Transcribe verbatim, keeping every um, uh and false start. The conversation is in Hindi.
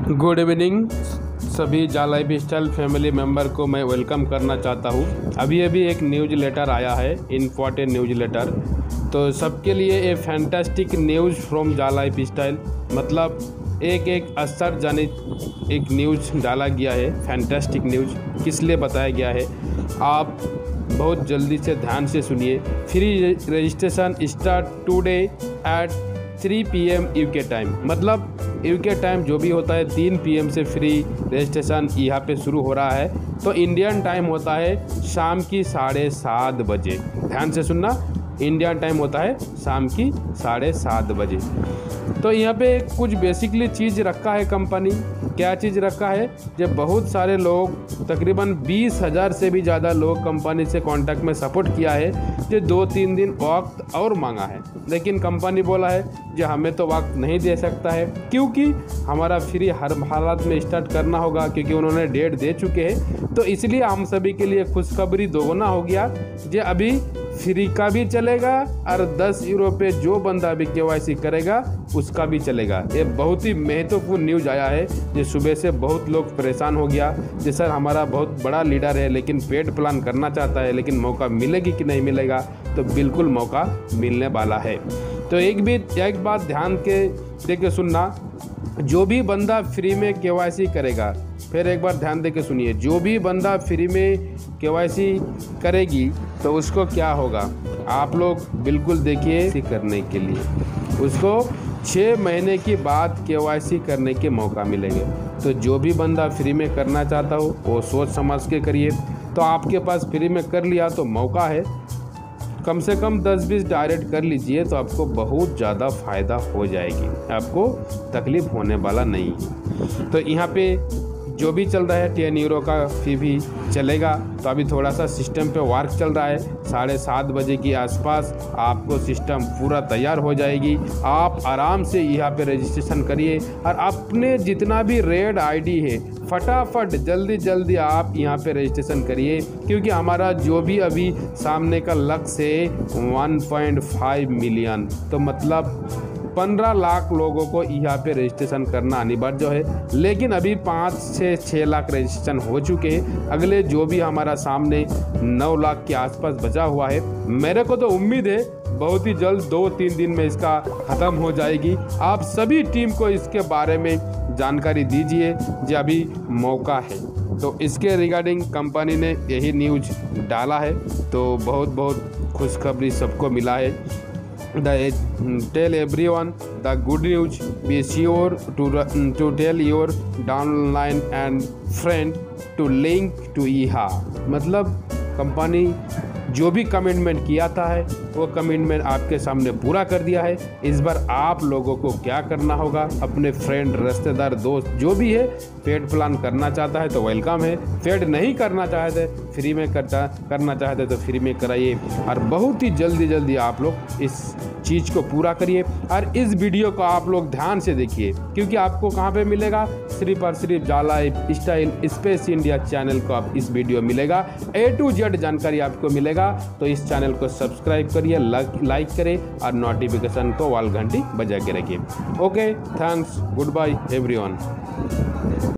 गुड इवनिंग सभी जाला लाइफस्टाइल फैमिली मेम्बर को मैं वेलकम करना चाहता हूँ। अभी अभी एक न्यूज़ लेटर आया है, इम्पॉर्टेंट न्यूज़ लेटर, तो सबके लिए ये फैंटास्टिक न्यूज़ फ्रॉम जाला लाइफस्टाइल। मतलब एक एक असर जाने एक न्यूज़ डाला गया है, फैंटास्टिक न्यूज़ किस लिए बताया गया है, आप बहुत जल्दी से ध्यान से सुनिए। Free registration start today at three P M UK time. मतलब यूके टाइम जो भी होता है तीन पी एम से फ्री रजिस्ट्रेशन यहाँ पे शुरू हो रहा है। तो इंडियन टाइम होता है शाम की साढ़े सात बजे। ध्यान से सुनना, इंडियन टाइम होता है शाम की साढ़े सात बजे। तो यहाँ पे कुछ बेसिकली चीज़ रखा है कंपनी। क्या चीज़ रखा है? जब बहुत सारे लोग, तकरीबन बीस हज़ार से भी ज़्यादा लोग कंपनी से कांटेक्ट में सपोर्ट किया है, जो दो तीन दिन वक्त और मांगा है, लेकिन कंपनी बोला है जो हमें तो वक्त नहीं दे सकता है, क्योंकि हमारा फ्री हर हालात में स्टार्ट करना होगा, क्योंकि उन्होंने डेट दे चुके हैं। तो इसलिए हम सभी के लिए खुशखबरी दोगुना हो गया, जो अभी फ्री का भी चलेगा और दस यूरो पे जो बंदा भी केवाईसी करेगा उसका भी चलेगा। ये बहुत ही महत्वपूर्ण न्यूज़ आया है, जो सुबह से बहुत लोग परेशान हो गया, जो सर हमारा बहुत बड़ा लीडर है लेकिन पेड प्लान करना चाहता है, लेकिन मौका मिलेगी कि नहीं मिलेगा? तो बिल्कुल मौका मिलने वाला है। तो एक भी एक बात ध्यान के दे के सुनना, जो भी बंदा फ्री में केवाईसी करेगा, फिर एक बार ध्यान दे के सुनिए, जो भी बंदा फ्री में केवाईसी करेगी तो उसको क्या होगा, आप लोग बिल्कुल देखिए। करने के लिए उसको छः महीने की बाद केवाईसी करने के मौका मिलेंगे। तो जो भी बंदा फ्री में करना चाहता हो वो सोच समझ के करिए। तो आपके पास फ्री में कर लिया तो मौका है, कम से कम दस बीस डायरेक्ट कर लीजिए, तो आपको बहुत ज़्यादा फ़ायदा हो जाएगी, आपको तकलीफ़ होने वाला नहीं है। तो यहाँ पे जो भी चल रहा है टेन यूरो का फी भी चलेगा। तो अभी थोड़ा सा सिस्टम पे वर्क चल रहा है, साढ़े सात बजे के आसपास आपको सिस्टम पूरा तैयार हो जाएगी। आप आराम से यहाँ पे रजिस्ट्रेशन करिए और अपने जितना भी रेड आईडी है फटाफट जल्दी जल्दी आप यहाँ पे रजिस्ट्रेशन करिए, क्योंकि हमारा जो भी अभी सामने का लक्ष्य है वन पॉइंट फाइव मिलियन, तो मतलब पंद्रह लाख लोगों को यहाँ पे रजिस्ट्रेशन करना अनिवार्य है। लेकिन अभी पाँच से छः लाख रजिस्ट्रेशन हो चुके हैं। अगले जो भी हमारा सामने नौ लाख के आसपास बचा हुआ है, मेरे को तो उम्मीद है बहुत ही जल्द दो तीन दिन में इसका ख़त्म हो जाएगी। आप सभी टीम को इसके बारे में जानकारी दीजिए, जो अभी मौका है। तो इसके रिगार्डिंग कंपनी ने यही न्यूज़ डाला है, तो बहुत बहुत खुशखबरी सबको मिला है। The tell everyone the good news. Be sure to to tell your downline and friend to link to इहा। मतलब कंपनी जो भी कमिटमेंट किया था है वो कमिटमेंट आपके सामने पूरा कर दिया है। इस बार आप लोगों को क्या करना होगा, अपने फ्रेंड, रिश्तेदार, दोस्त जो भी है पेड प्लान करना चाहता है तो वेलकम है, पेड नहीं करना चाहते फ्री में करता करना चाहते तो फ्री में कराइए। और बहुत ही जल्दी जल्दी आप लोग इस चीज़ को पूरा करिए। और इस वीडियो को आप लोग ध्यान से देखिए, क्योंकि आपको कहाँ पे मिलेगा, सिर्फ और सिर्फ जाला लाइफस्टाइल स्पेस इंडिया चैनल को आप इस वीडियो मिलेगा, ए टू जेड जानकारी आपको मिलेगा। तो इस चैनल को सब्सक्राइब करिए, लाइक करें और नोटिफिकेशन को वाल घंटी बजा के रखिए। Okay, thanks, goodbye everyone.